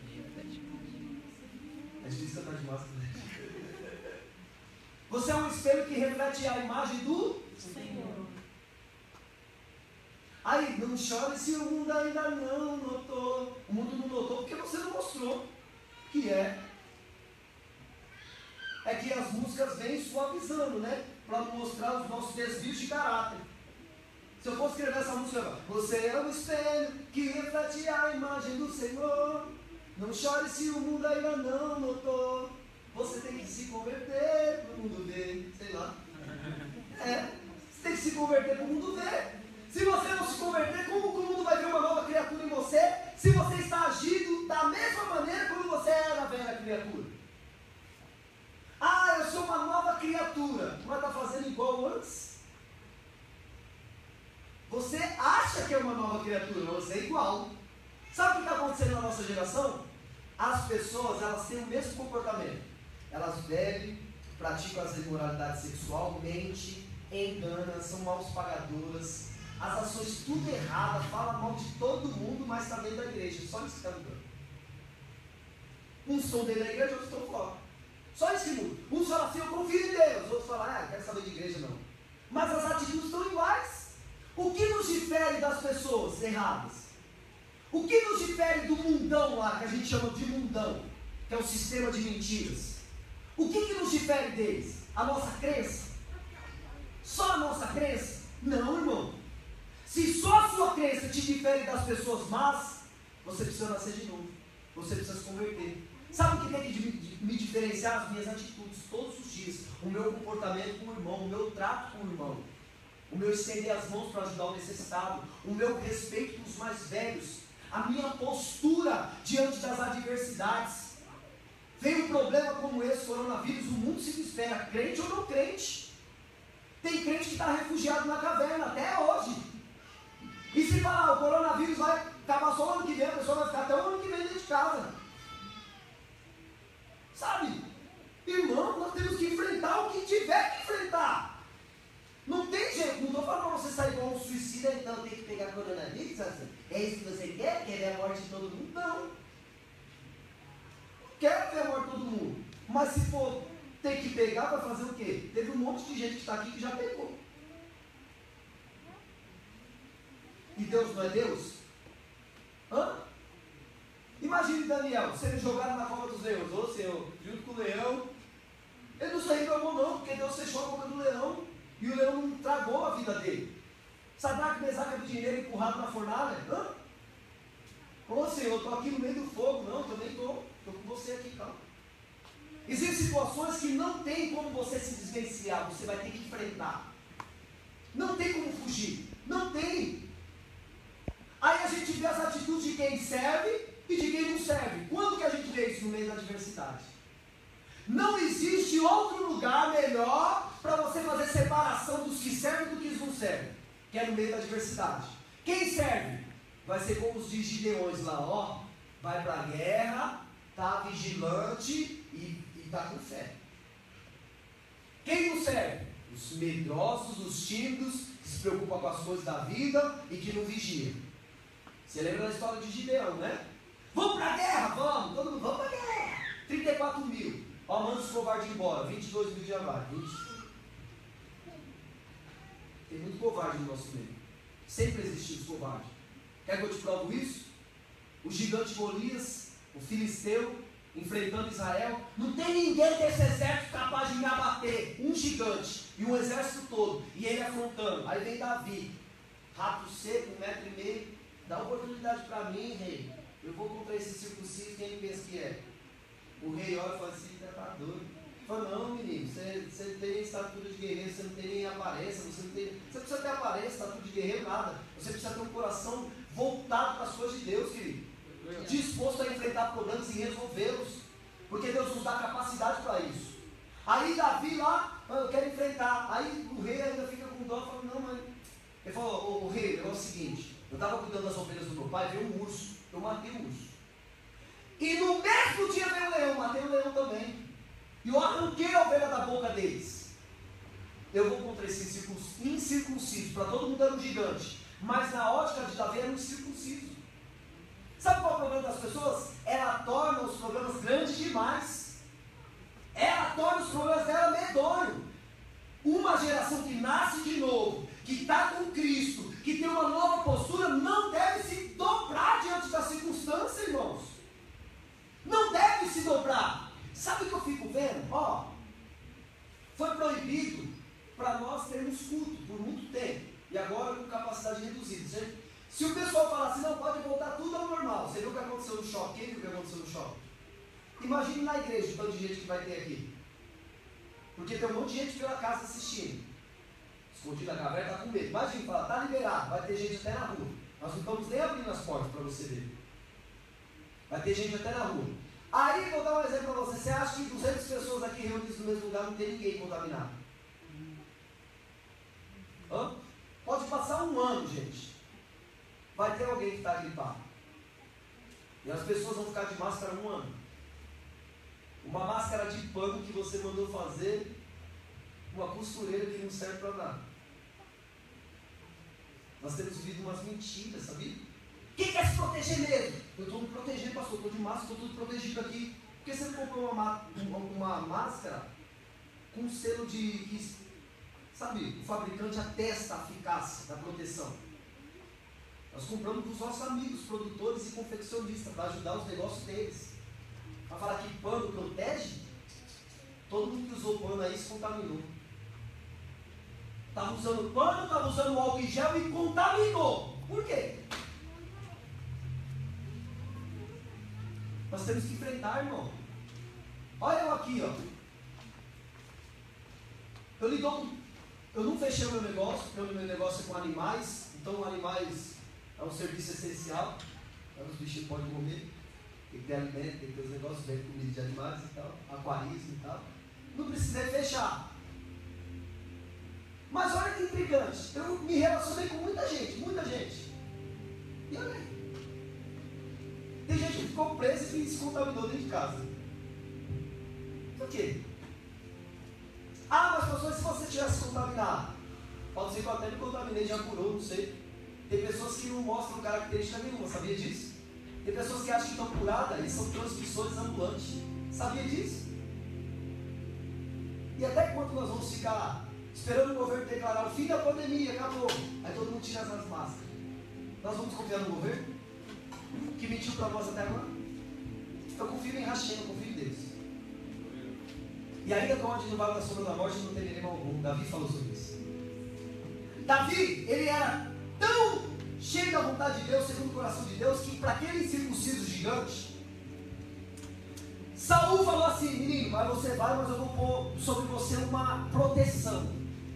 É difícil cantar de máscara, né? Você é um espelho que reflete a imagem do Senhor. Aí, não chore se o mundo ainda não notou. O mundo não notou porque você não mostrou que é. É que as músicas vêm suavizando, né? Para mostrar os nossos desvios de caráter. Se eu fosse escrever essa música, você é um espelho que reflete a imagem do Senhor. Não chore se o mundo ainda não notou. Você tem que se converter para o mundo ver. Sei lá. É, você tem que se converter para o mundo ver. Se você não se converter, como que o mundo vai ver uma nova criatura em você? Se você está agindo da mesma maneira como você era a velha criatura. Ah, eu sou uma nova criatura, mas está fazendo igual antes? Você acha que é uma nova criatura, mas você é igual. Sabe o que está acontecendo na nossa geração? As pessoas, elas têm o mesmo comportamento. Elas bebem, praticam as imoralidades sexual, mentem, enganam, são maus pagadoras, as ações tudo erradas, fala mal de todo mundo, mas está dentro da igreja. Só isso que está mudando. Uns estão dentro da igreja, outros estão fora. Só isso que muda. Uns falam assim, eu confio em Deus. Outros falam, ah, não quero saber de igreja não. Mas as atitudes estão iguais. O que nos difere das pessoas erradas? O que nos difere do mundão lá, que a gente chama de mundão, que é o sistema de mentiras? O que, que nos difere deles? A nossa crença? Só a nossa crença? Não, irmão. Se só a sua crença te difere das pessoas más, você precisa nascer de novo. Você precisa se converter. Sabe o que tem que me diferenciar? As minhas atitudes todos os dias. O meu comportamento com o irmão, o meu trato com o irmão. O meu estender as mãos para ajudar o necessitado. O meu respeito dos mais velhos. A minha postura diante das adversidades. Vem um problema como esse, coronavírus, o mundo se desespera, crente ou não crente. Tem crente que está refugiado na caverna até hoje. E se falar, o coronavírus vai acabar só no ano que vem, a pessoa vai ficar até o ano que vem dentro de casa. Sabe? Irmão, nós temos que enfrentar o que tiver que enfrentar. Não tem jeito, não estou falando para você sair igual um suicida, então tem que pegar coronavírus, assim. É isso que você quer? Quer ver a morte de todo mundo? Não. Não quero ver a morte de todo mundo. Mas se for ter que pegar, vai fazer o quê? Teve um monte de gente que está aqui que já pegou. E Deus não é Deus? Hã? Imagine Daniel sendo jogado na cova dos leões. Ô Senhor, junto com o leão. Ele não se reclamou não, porque Deus fechou a boca do leão. E o leão não tragou a vida dele. Sadraque, Mesaque e Abednego empurrado na fornalha. Hã? Ô Senhor, estou aqui no meio do fogo. Não, também estou. Estou com você aqui, calma. Existem situações que não tem como você se desvencilhar. Você vai ter que enfrentar. Não tem como fugir. Não tem. Aí a gente vê as atitudes de quem serve e de quem não serve. Quando que a gente vê isso no meio da adversidade? Não existe outro lugar melhor para você fazer separação dos que servem do que os não servem, que é no meio da adversidade. Quem serve? Vai ser como os de Gideões lá, ó, vai para a guerra, está vigilante e está com fé. Quem não serve? Os medrosos, os tímidos, que se preocupam com as coisas da vida e que não vigiam. Você lembra da história de Gideão, né? Vamos para a guerra? Vamos, todo mundo, vamos para a guerra. trinta e quatro mil. Ó, manda os covardes embora, vinte e dois mil já vai. Tem muito covarde no nosso meio. Sempre existiu os covardes. Quer que eu te provo isso? O gigante Golias, o filisteu, enfrentando Israel. Não tem ninguém desse exército capaz de me abater. Um gigante e um exército todo. E ele afrontando. Aí vem Davi. Rato seco, um metro e meio. Dá oportunidade para mim, rei. Eu vou contra esse circunciso, quem ele pensa que é? O rei olha e fala assim, você está doido. Fala, não menino, você, você não tem nem estatura de guerreiro, você não tem nem aparência, você não tem. Você precisa ter aparência, estatura de guerreiro, nada. Você precisa ter um coração voltado para as coisas de Deus, querido. Disposto a enfrentar problemas e resolvê-los. Porque Deus nos dá capacidade para isso. Aí Davi lá, eu quero enfrentar. Aí o rei ainda fica com dó e fala, não, mas. Ele falou, o, o rei, é o seguinte, eu estava cuidando das ovelhas do meu pai, veio um urso, eu matei o urso. E no mesmo dia veio o leão, matei o leão também. E eu arranquei a ovelha da boca deles. Eu vou contra esses incircuncisos, para todo mundo era um gigante. Mas na ótica de Davi era um incircunciso. Sabe qual é o problema das pessoas? Ela torna os problemas grandes demais. Ela torna os problemas dela medonhos. Uma geração que nasce de novo, que está com Cristo, que tem uma nova postura, não deve se dobrar diante da circunstância, irmãos. Não deve se dobrar. Sabe o que eu fico vendo? Ó, foi proibido para nós termos culto por muito tempo. E agora com capacidade reduzida. Certo? Se o pessoal falar assim, não, pode voltar tudo ao normal. Você viu o que aconteceu no shopping? Quem viu o que aconteceu no shopping? Imagine na igreja o tanto de gente que vai ter aqui. Porque tem um monte de gente pela casa assistindo. Escondido na caverna, está com medo. Imagina, fala, está liberado, vai ter gente até na rua. Nós não estamos nem abrindo as portas para você ver. Vai ter gente até na rua. Aí, vou dar um exemplo para você. Você acha que duzentas pessoas aqui reunidas no mesmo lugar não tem ninguém contaminado? Hã? Pode passar um ano, gente. Vai ter alguém que está gripado. E as pessoas vão ficar de máscara um ano. Uma máscara de pano que você mandou fazer, uma costureira que não serve para nada. Nós temos vivido umas mentiras, sabia? Quem quer se proteger mesmo? Eu estou me protegendo, pastor, estou de máscara, estou tudo protegido aqui. Por que você não comprou uma, uma, uma máscara com um selo de, que, sabe, o fabricante atesta a eficácia da proteção? Nós compramos dos nossos amigos, produtores e confeccionistas, para ajudar os negócios deles. Para falar que pano protege, todo mundo que usou pano aí se contaminou. Estava usando pano, estava usando álcool em gel e contaminou. Por quê? Nós temos que enfrentar, irmão. Olha eu aqui, ó. Eu, lido, eu não fechei o meu negócio, porque o meu negócio é com animais. Então, animais é um serviço essencial. Os bichinhos podem comer. Tem que ter alimento, tem que ter os negócios, vem comida de animais e tal, aquarismo e tal. Não precisei fechar. Mas olha que intrigante. Eu me relacionei com muita gente, muita gente. E olha aí. Tem gente que ficou presa e se contaminou dentro de casa. Por quê? Ah, mas pastor, se você tivesse contaminado? Pode ser que eu até me contaminei, já curou, não sei. Tem pessoas que não mostram característica nenhuma, sabia disso? Tem pessoas que acham que estão curadas e são transmissores ambulantes. Sabia disso? E até quando nós vamos ficar esperando o governo declarar o fim da pandemia, acabou? Aí todo mundo tira as máscaras. Nós vamos confiar no governo? Que mentiu para nós até agora? Eu confio em Hashem, eu confio em Deus. E ainda que onde no vale da sombra da morte não tem nenhum algum. Davi falou sobre isso. Davi, ele era tão cheio da vontade de Deus, segundo o coração de Deus, que para aquele incircunciso gigante, Saul falou assim: menino, mas você vai, mas eu vou pôr sobre você uma proteção.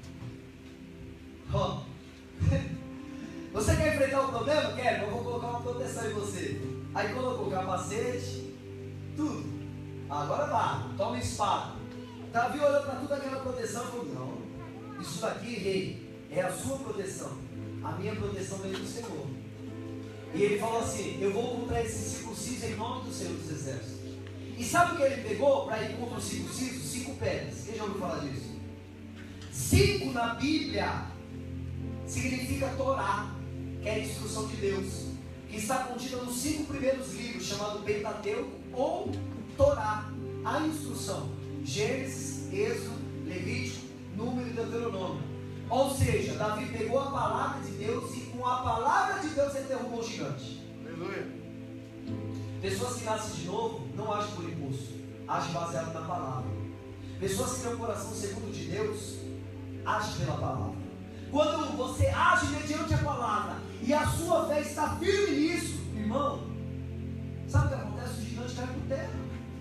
Ó. Você quer enfrentar o problema? Quero, eu vou colocar uma proteção em você. Aí colocou capacete, tudo. Agora vá, toma espada. Davi olhou para toda aquela proteção e falou: não, isso daqui, rei, é a sua proteção. A minha proteção vem do Senhor. E ele falou assim: eu vou contra esse circunciso em nome do Senhor dos Exércitos. E sabe o que ele pegou para ir contra o circunciso? Cinco pedras. Quem já ouviu falar disso? Cinco na Bíblia significa Torá, que é a instrução de Deus, que está contida nos cinco primeiros livros, chamado Pentateuco ou Torá, a instrução: Gênesis, Êxodo, Levítico, Número e Deuteronômio. Ou seja, Davi pegou a palavra de Deus e com a palavra de Deus ele derrubou o gigante. Aleluia. Pessoas que nascem de novo não agem por impulso, agem baseado na palavra. Pessoas que têm um coração segundo de Deus agem pela palavra. Quando você age mediante a palavra e a sua fé está firme nisso, irmão, sabe o que acontece? O gigante cai por terra.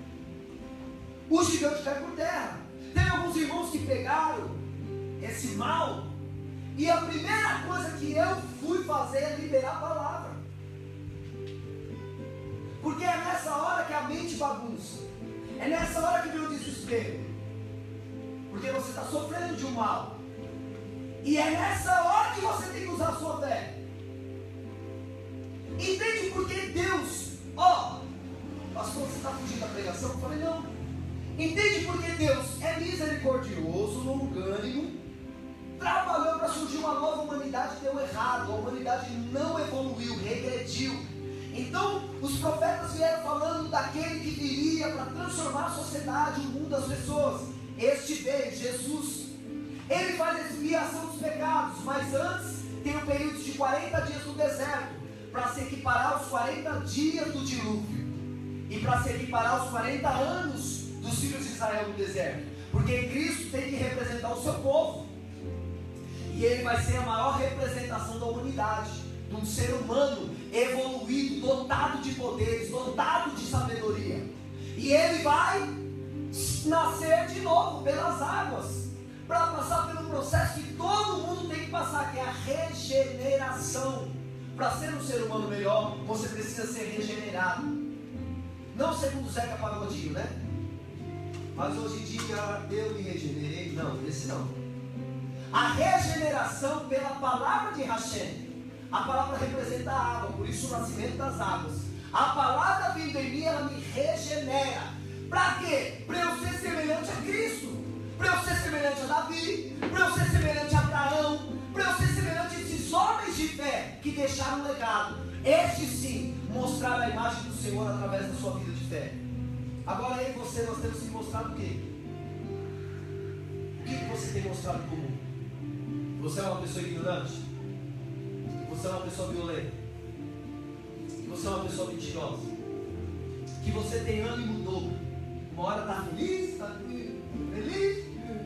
O gigante cai por terra. Tem alguns irmãos que pegaram esse mal e a primeira coisa que eu fui fazer é liberar a palavra. Porque é nessa hora que a mente bagunça. É nessa hora que vem o desespero. Porque você está sofrendo de um mal. E é nessa hora que você tem que usar a sua fé. Entende por que Deus, ó, oh, pastor, você está fugindo da pregação? Eu falei, não. Entende por que Deus é misericordioso, longânimo, trabalhou para surgir uma nova humanidade, deu errado, a humanidade não evoluiu, regrediu. Então, os profetas vieram falando daquele que viria para transformar a sociedade, o mundo, as pessoas. Este veio, Jesus. Ele faz a expiação dos pecados, mas antes tem um período de quarenta dias no deserto, para se equiparar aos quarenta dias do dilúvio, e para se equiparar aos quarenta anos dos filhos de Israel no deserto, porque Cristo tem que representar o seu povo, e ele vai ser a maior representação da humanidade, de um ser humano evoluído, dotado de poderes, dotado de sabedoria, e ele vai nascer de novo pelas águas, para passar pelo processo que todo mundo tem que passar, que é a regeneração. Para ser um ser humano melhor, você precisa ser regenerado. Não segundo Zeca Pagodinho, né? Mas hoje em dia eu me regenerei. Não, esse não. A regeneração pela palavra de Hashem. A palavra representa a água, por isso o nascimento das águas. A palavra vindo em mim, ela me regenera. Para quê? Para eu ser semelhante a Cristo. Para eu ser semelhante a Davi, para eu ser semelhante a Abraão, para eu ser semelhante a esses homens de fé que deixaram um legado. Estes sim mostraram a imagem do Senhor através da sua vida de fé. Agora eu e você, nós temos que mostrar o quê? O que você tem mostrado comum? Você é uma pessoa ignorante? Você é uma pessoa violenta? Que você é uma pessoa mentirosa? Que você tem ânimo dobro? Uma hora está feliz, está feliz?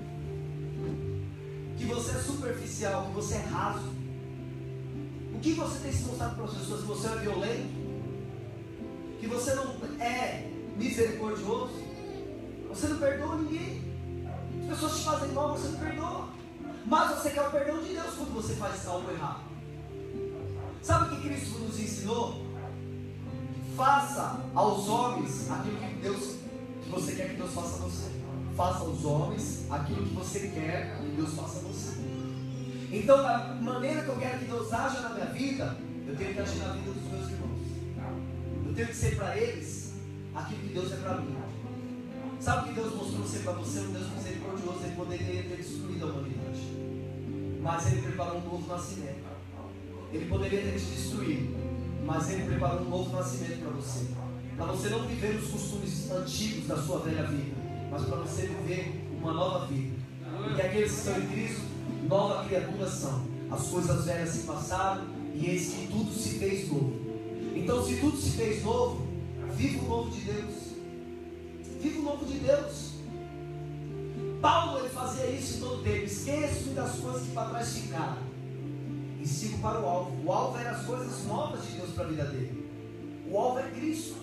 Que você é superficial, que você é raso? O que você tem se mostrado para as pessoas? Que você é violento? Que você não é misericordioso? Você não perdoa ninguém? As pessoas te fazem mal, você não perdoa. Mas você quer o perdão de Deus quando você faz algo errado. Sabe o que Cristo nos ensinou? Faça aos homens aquilo que Deus, que você quer que Deus faça a você. Faça aos homens aquilo que você quer que Deus faça a você. Então, da maneira que eu quero que Deus haja na minha vida, eu tenho que agir na vida dos meus irmãos. Eu tenho que ser para eles aquilo que Deus é para mim. Sabe o que Deus mostrou ser para você? Um Deus misericordioso. Ele poderia ter destruído a humanidade, mas Ele preparou um novo nascimento. Ele poderia ter te destruído, mas Ele preparou um novo nascimento para você. Para você não viver os costumes antigos da sua velha vida, mas para você viver uma nova vida. Porque aqueles que estão em Cristo, nova criatura são. As coisas velhas se passaram e eis que tudo se fez novo. Então, se tudo se fez novo, viva o novo de Deus. Viva o novo de Deus. Paulo, ele fazia isso em todo tempo. Esqueço-me das coisas que para trás ficaram e sigo para o alvo. O alvo era as coisas novas de Deus para a vida dele. O alvo é Cristo.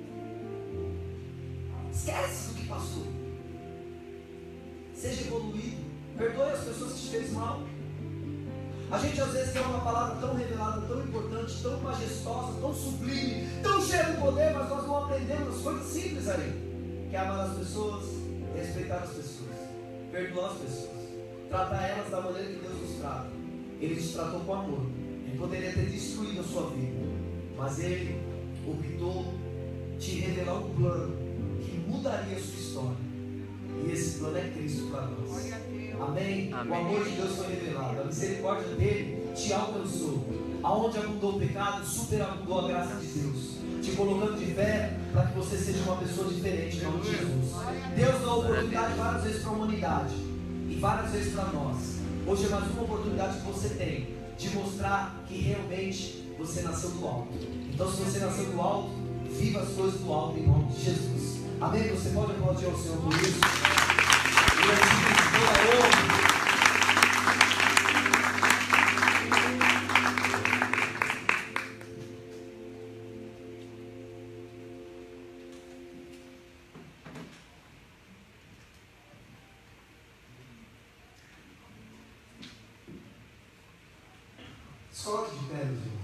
Esquece do que passou. Seja evoluído. Perdoe as pessoas que te fez mal. A gente às vezes tem uma palavra tão revelada, tão importante, tão majestosa, tão sublime, tão cheia de poder, mas nós não aprendemos as coisas simples aí. Que é amar as pessoas, respeitar as pessoas, perdoar as pessoas, tratar elas da maneira que Deus nos trata. Ele te tratou com amor. Ele poderia ter destruído a sua vida, mas Ele optou te revelar um plano que mudaria a sua história. E esse plano é Cristo para nós. Amém? Amém? O amor de Deus foi revelado. A misericórdia dele te alcançou. Aonde abundou o pecado, superabundou a graça de Deus, te colocando de pé para que você seja uma pessoa diferente em nome de Jesus. Deus dá oportunidade várias vezes para a humanidade e várias vezes para nós. Hoje é mais uma oportunidade que você tem de mostrar que realmente você nasceu do alto. Então, se você nasceu do alto, viva as coisas do alto em nome de Jesus. Amém? Você pode aplaudir ao Senhor por isso? E assim, toda a honra. Coloque de pé, meus irmãos.